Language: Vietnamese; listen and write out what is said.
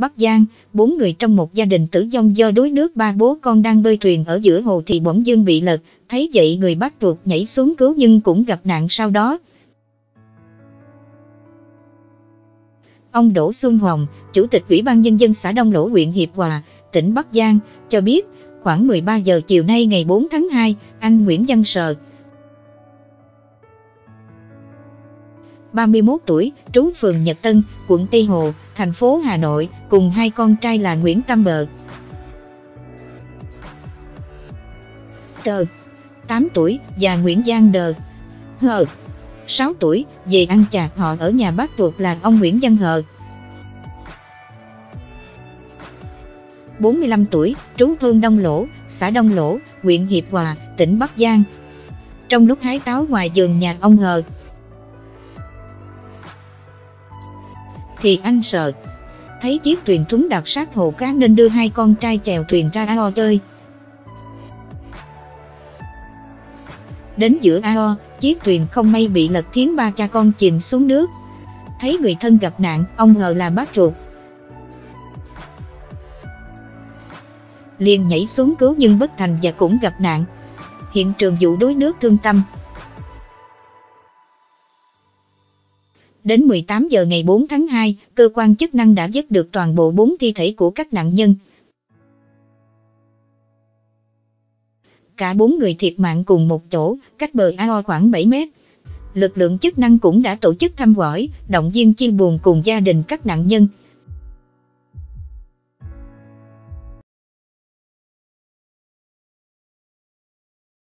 Bắc Giang, 4 người trong một gia đình tử vong do đuối nước. Ba bố con đang bơi thuyền ở giữa hồ thì bỗng dưng bị lật, thấy vậy người bác ruột nhảy xuống cứu nhưng cũng gặp nạn sau đó. Ông Đỗ Xuân Hồng, Chủ tịch Ủy ban Nhân dân xã Đông Lỗ huyện Hiệp Hòa, tỉnh Bắc Giang, cho biết, khoảng 13 giờ chiều nay ngày 4 tháng 2, anh Nguyễn Văn Sờ, 31 tuổi, trú phường Nhật Tân, quận Tây Hồ, thành phố Hà Nội, cùng hai con trai là Nguyễn Tâm Bờ, Tờ, 8 tuổi, và Nguyễn Giang Đờ, Hờ, 6 tuổi, về ăn chạc họ ở nhà bác ruột là ông Nguyễn Văn Hờ, 45 tuổi, trú thôn Đông Lỗ, xã Đông Lỗ, huyện Hiệp Hòa, tỉnh Bắc Giang. Trong lúc hái táo ngoài vườn nhà ông Hờ, thì anh Sợ thấy chiếc thuyền thúng đặt sát hồ cá nên đưa hai con trai chèo thuyền ra ao chơi. Đến giữa ao, chiếc thuyền không may bị lật khiến ba cha con chìm xuống nước. Thấy người thân gặp nạn, ông Hờ là bác ruột liền nhảy xuống cứu nhưng bất thành và cũng gặp nạn. Hiện trường vụ đuối nước thương tâm. Đến 18 giờ ngày 4 tháng 2, cơ quan chức năng đã vớt được toàn bộ 4 thi thể của các nạn nhân. Cả 4 người thiệt mạng cùng một chỗ, cách bờ ao khoảng 7 mét. Lực lượng chức năng cũng đã tổ chức thăm hỏi, động viên chia buồn cùng gia đình các nạn nhân.